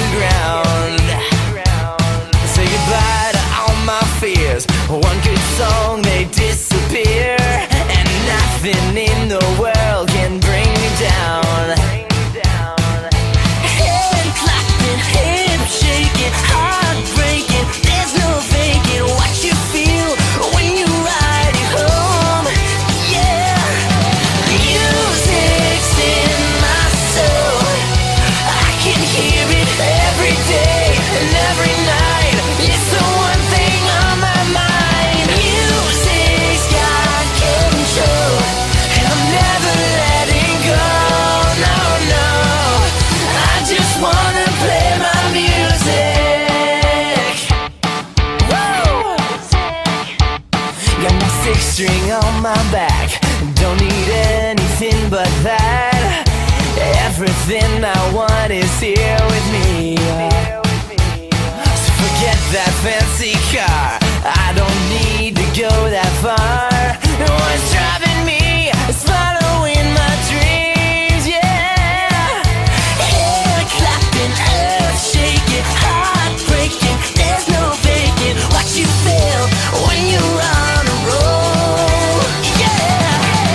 the ground. Say goodbye to all my fears. One good song, they disappear, and nothing in the world can bring me down. Hand clapping, hip shaking, heart breaking. There's no faking what you feel when you ride it home. Yeah, music's in my soul. I can hear it every day and every night. It's the one thing on my mind. Music's got control, and I'm never letting go. No, no, I just wanna play my music. Woo! Got my six string on my back, don't need anything but that. Everything I want is here with me. So forget that fancy car, I don't need to go that far. What's driving me is following my dreams, yeah. Hand clapping, earth shaking, heart breaking. There's no faking what you feel when you're on a roll, yeah.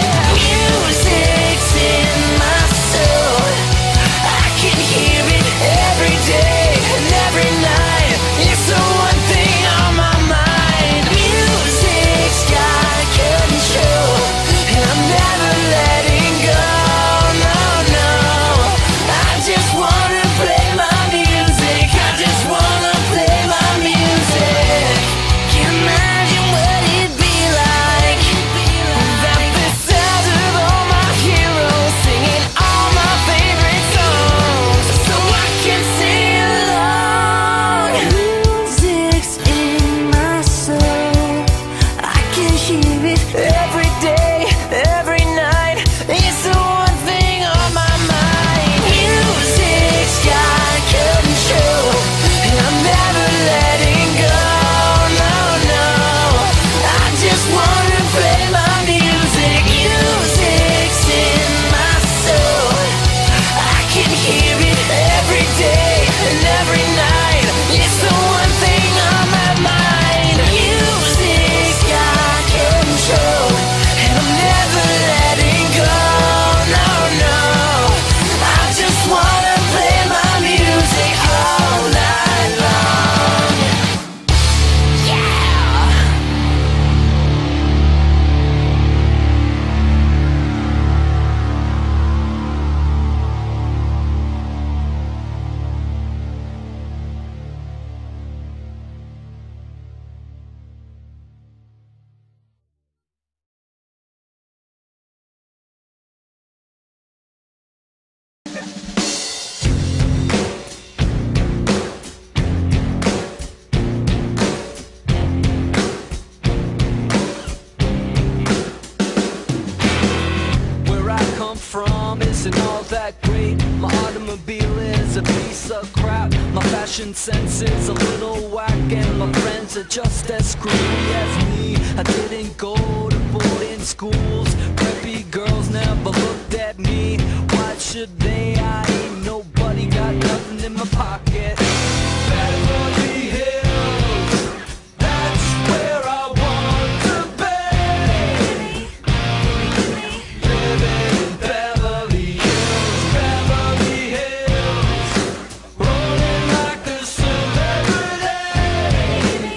Music's in my soul, I can hear it every day and every night. It's the one thing on my mind. Music's got control, and I'm never letting go. No, no, I just wanna play my music. I just wanna play my music. Can you imagine what it'd be like without the sound of all my heroes singing all my favorite songs, so I can sing along? Music's in my soul, I can hear it every day, every night. It's the one thing on my mind. Music's got control, and I'm never letting go. No, no, I just wanna play my music. Music's in my soul, I can hear it every day and every night. It's the one thing on my mind. Music's got control, and I'm never letting go. No, no, I just wanna play my music all night long. Yeah. Where I come from isn't all that great. My automobile is a piece of crap. My fashion sense is a little whack, and my friends are just as screwy as me. I didn't go to boarding schools. Preppy girls never looked at me. Why should they? I ain't nobody, got nothing in my pocket. Beverly Hills, that's where I want to be. Living in Beverly Hills, Beverly Hills, rolling like a celebrity.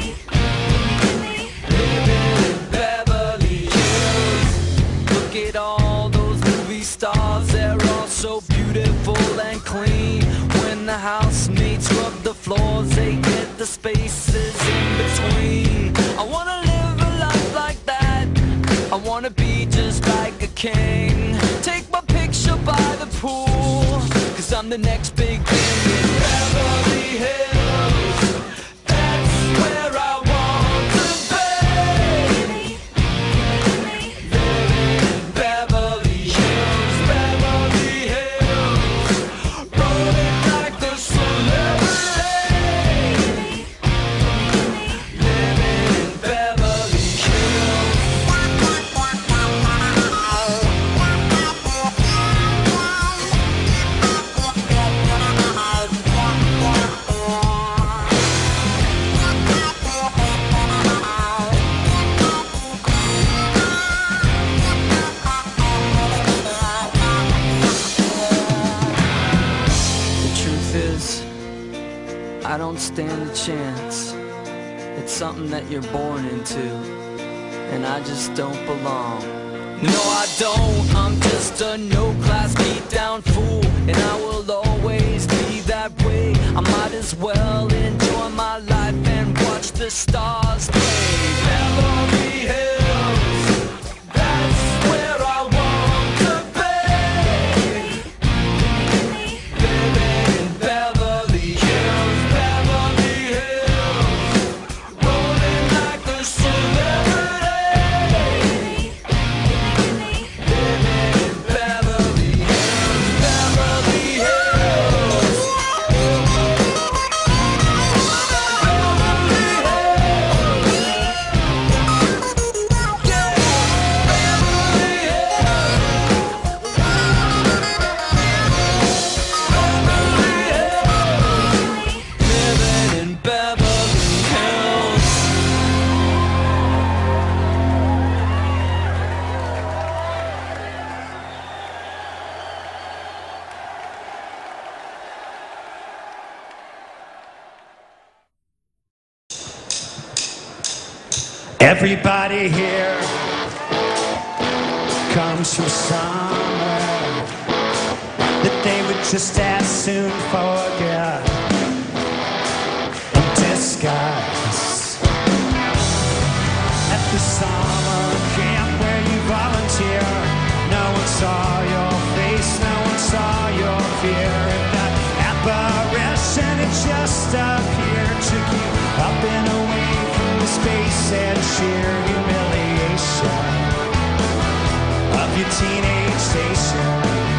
Living in Beverly Hills. Look at all those movie stars, they're all so beautiful and clean. When the housemates rub the floors, they get the spaces in between. I wanna live a life like that, I wanna be just like a king. Take my picture by the pool, 'cause I'm the next big thing in Beverly Hills. That's where I want to be. Living in Beverly Hills, Beverly Hills, rolling like a celebrity. Living in Beverly Hills. I don't stand a chance. It's something that you're born into, and I just don't belong. No, I don't. I'm just a no-class beat-down fool, and I will always be that way. I might as well enjoy my life and watch the stars play. Beverly Hills, that's where I want to be. Living in Beverly Hills, Beverly Hills, rolling like the celebrity. Living in Beverly Hills, Beverly Hills. Living in Beverly Hills. Everybody here comes from somewhere that they would just as soon forget in disguise. At the summer camp where you volunteer, no one saw your face, no one saw your fear. And that apparition, it just appeared, took you up and away from the space and sheer humiliation of your teenage station.